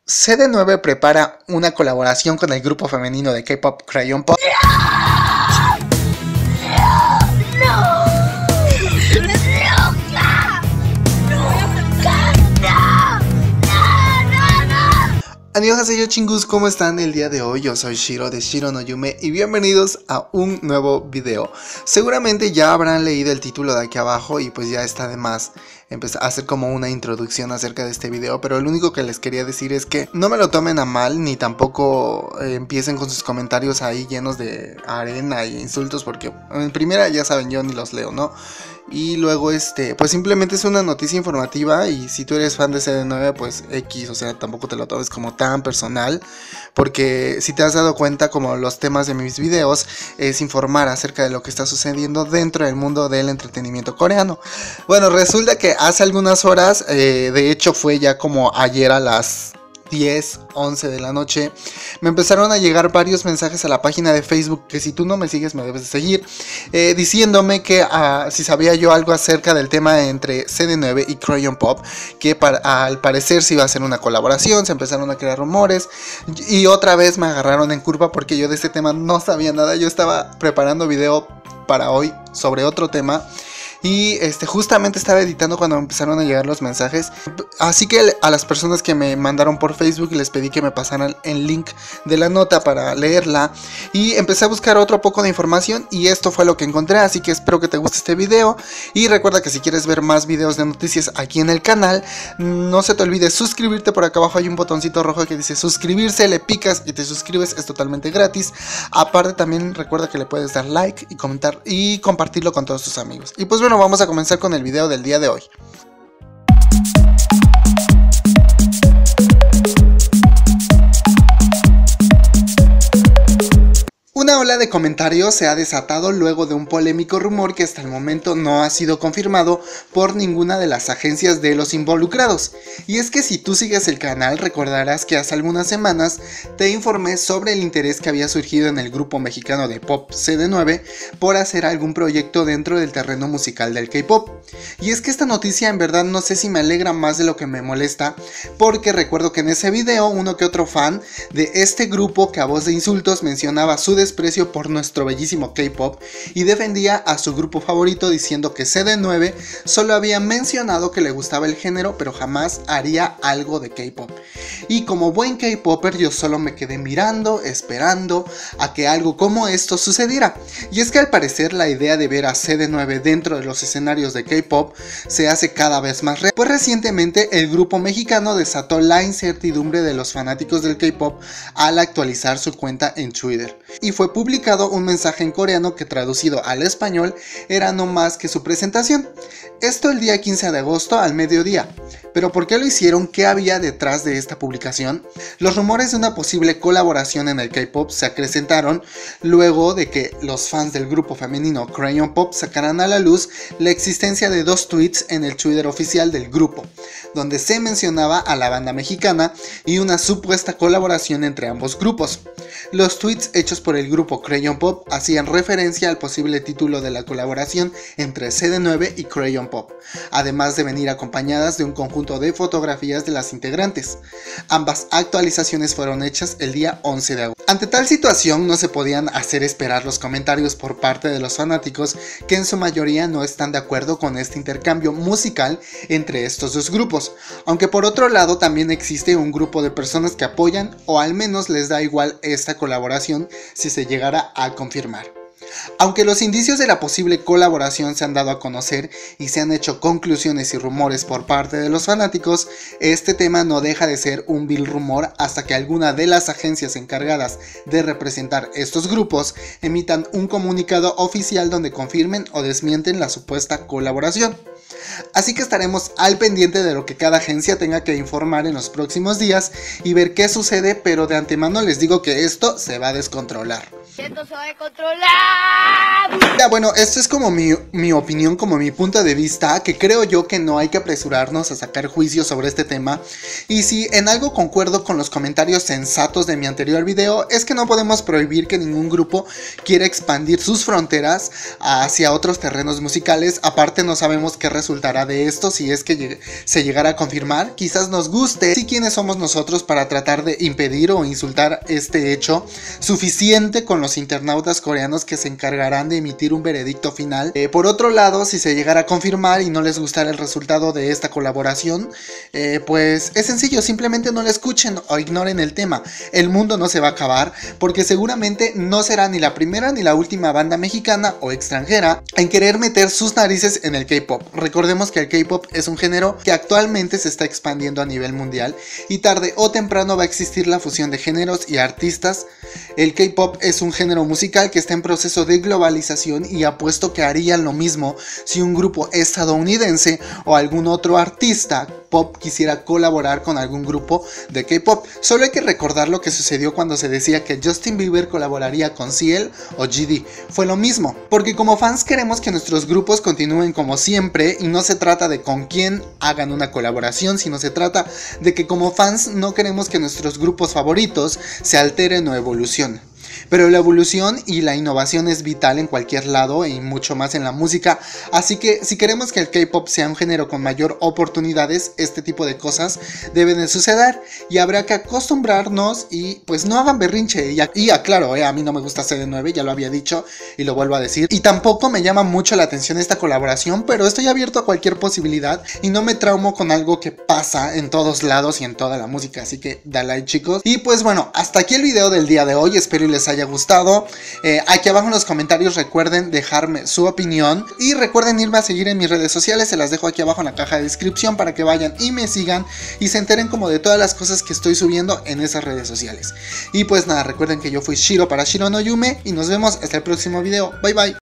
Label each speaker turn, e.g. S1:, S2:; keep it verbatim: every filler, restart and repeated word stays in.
S1: C D nueve prepara una colaboración con el grupo femenino de K-pop Crayon Pop. Annyeonghaseyo chingus, ¿cómo están el día de hoy? Yo soy Shiro de Shiro no Yume y bienvenidos a un nuevo video. Seguramente ya habrán leído el título de aquí abajo y pues ya está de más empezar a hacer como una introducción acerca de este video, pero lo único que les quería decir es que no me lo tomen a mal ni tampoco eh, empiecen con sus comentarios ahí llenos de arena e insultos, porque en primera ya saben, yo ni los leo, ¿no? Y luego este, pues simplemente es una noticia informativa y si tú eres fan de C D nueve pues X, o sea, tampoco te lo tomes como tan personal, porque si te has dado cuenta, como los temas de mis videos es informar acerca de lo que está sucediendo dentro del mundo del entretenimiento coreano. Bueno, resulta que hace algunas horas, eh, de hecho fue ya como ayer a las diez, once de la noche, me empezaron a llegar varios mensajes a la página de Facebook, que si tú no me sigues me debes de seguir, eh, diciéndome que uh, si sabía yo algo acerca del tema entre C D nueve y Crayon Pop, que para, al parecer se iba a hacer una colaboración. Se empezaron a crear rumores y otra vez me agarraron en curva porque yo de este tema no sabía nada. Yo estaba preparando video para hoy sobre otro tema y este, justamente estaba editando cuando empezaron a llegar los mensajes. Así que a las personas que me mandaron por Facebook les pedí que me pasaran el link de la nota para leerla. Y empecé a buscar otro poco de información y esto fue lo que encontré. Así que espero que te guste este video. Y recuerda que si quieres ver más videos de noticias aquí en el canal, no se te olvide suscribirte. Por acá abajo hay un botoncito rojo que dice suscribirse. Le picas y te suscribes, es totalmente gratis. Aparte también recuerda que le puedes dar like y comentar y compartirlo con todos tus amigos. Y pues bueno, vamos a comenzar con el video del día de hoy. Una ola de comentarios se ha desatado luego de un polémico rumor que hasta el momento no ha sido confirmado por ninguna de las agencias de los involucrados. Y es que si tú sigues el canal recordarás que hace algunas semanas te informé sobre el interés que había surgido en el grupo mexicano de pop C D nueve por hacer algún proyecto dentro del terreno musical del K-pop. Y es que esta noticia en verdad no sé si me alegra más de lo que me molesta, porque recuerdo que en ese video uno que otro fan de este grupo que a voz de insultos mencionaba su desprecio por nuestro bellísimo K-pop y defendía a su grupo favorito diciendo que C D nueve solo había mencionado que le gustaba el género pero jamás haría algo de K-pop. Y como buen K-popper yo solo me quedé mirando, esperando a que algo como esto sucediera. Y es que al parecer la idea de ver a C D nueve dentro de los escenarios de K-pop se hace cada vez más real, pues recientemente el grupo mexicano desató la incertidumbre de los fanáticos del K-pop al actualizar su cuenta en Twitter. Y fue publicado un mensaje en coreano que traducido al español era no más que su presentación. Esto el día quince de agosto al mediodía. ¿Pero por qué lo hicieron? ¿Qué había detrás de esta publicación? Los rumores de una posible colaboración en el K-pop se acrecentaron luego de que los fans del grupo femenino Crayon Pop sacaran a la luz la existencia de dos tweets en el Twitter oficial del grupo, donde se mencionaba a la banda mexicana y una supuesta colaboración entre ambos grupos. Los tweets hechos por el grupo Crayon Pop hacían referencia al posible título de la colaboración entre C D nueve y Crayon Pop, además de venir acompañadas de un conjunto de fotografías de las integrantes. Ambas actualizaciones fueron hechas el día once de agosto. Ante tal situación no se podían hacer esperar los comentarios por parte de los fanáticos, que en su mayoría no están de acuerdo con este intercambio musical entre estos dos grupos, aunque por otro lado también existe un grupo de personas que apoyan o al menos les da igual esta colaboración si se llegara a confirmar. Aunque los indicios de la posible colaboración se han dado a conocer y se han hecho conclusiones y rumores por parte de los fanáticos, este tema no deja de ser un vil rumor hasta que alguna de las agencias encargadas de representar estos grupos emitan un comunicado oficial donde confirmen o desmienten la supuesta colaboración. Así que estaremos al pendiente de lo que cada agencia tenga que informar en los próximos días y ver qué sucede, pero de antemano les digo que esto se va a descontrolar.
S2: siento se va a controlar.
S1: Ya, bueno, esto es como mi, mi opinión, como mi punto de vista, que creo yo que no hay que apresurarnos a sacar juicios sobre este tema. Y si en algo concuerdo con los comentarios sensatos de mi anterior video, es que no podemos prohibir que ningún grupo quiera expandir sus fronteras hacia otros terrenos musicales. Aparte, no sabemos qué resultará de esto si es que se llegara a confirmar. Quizás nos guste. ¿Sí quiénes somos nosotros para tratar de impedir o insultar este hecho? Suficiente con los internautas coreanos que se encargarán de emitir un veredicto final. Eh, por otro lado, si se llegara a confirmar y no les gustara el resultado de esta colaboración, eh, pues es sencillo, simplemente no la escuchen o ignoren el tema. El mundo no se va a acabar, porque seguramente no será ni la primera ni la última banda mexicana o extranjera en querer meter sus narices en el K-pop. Recordemos que el K-pop es un género que actualmente se está expandiendo a nivel mundial y tarde o temprano va a existir la fusión de géneros y artistas. El K-pop es un género musical que está en proceso de globalización y apuesto que harían lo mismo si un grupo estadounidense o algún otro artista pop quisiera colaborar con algún grupo de K-pop. Solo hay que recordar lo que sucedió cuando se decía que Justin Bieber colaboraría con C L o G D. Fue lo mismo, porque como fans queremos que nuestros grupos continúen como siempre y no se trata de con quién hagan una colaboración, sino se trata de que como fans no queremos que nuestros grupos favoritos se alteren o evolucionen. Pero la evolución y la innovación es vital en cualquier lado y mucho más en la música, así que si queremos que el K-pop sea un género con mayor oportunidades, este tipo de cosas deben de suceder y habrá que acostumbrarnos y pues no hagan berrinche. Y, y aclaro, eh, a mí no me gusta C D nueve, ya lo había dicho y lo vuelvo a decir, y tampoco me llama mucho la atención esta colaboración, pero estoy abierto a cualquier posibilidad y no me traumo con algo que pasa en todos lados y en toda la música, así que dale like, chicos. Y pues bueno, hasta aquí el video del día de hoy, espero y les haya gustado. Eh, aquí abajo en los comentarios recuerden dejarme su opinión y recuerden irme a seguir en mis redes sociales, se las dejo aquí abajo en la caja de descripción para que vayan y me sigan y se enteren como de todas las cosas que estoy subiendo en esas redes sociales. Y pues nada, recuerden que yo fui Shiro para Shiro no Yume y nos vemos hasta el próximo video. Bye bye.